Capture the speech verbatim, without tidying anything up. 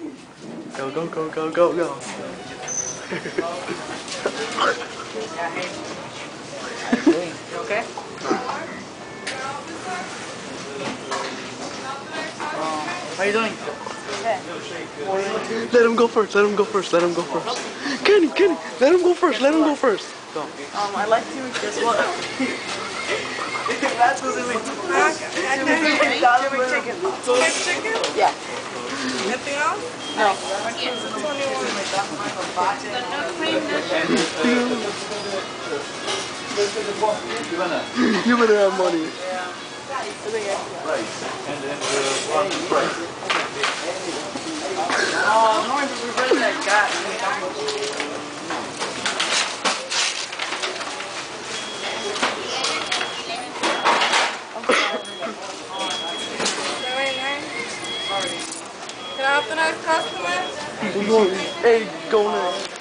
Go, go, go, go, go, go. You okay? Um, how you doing? Let him go first, let him go first, let him go first. Kenny, Kenny, let him go first, let him go first. Go. Um, I like to guess what? That's what's in me. McDonald's chicken. Chicken? Yeah. Anything else? No. You better have money. Oh, no, we read that guy. Can I have the next customer? Hey, go next.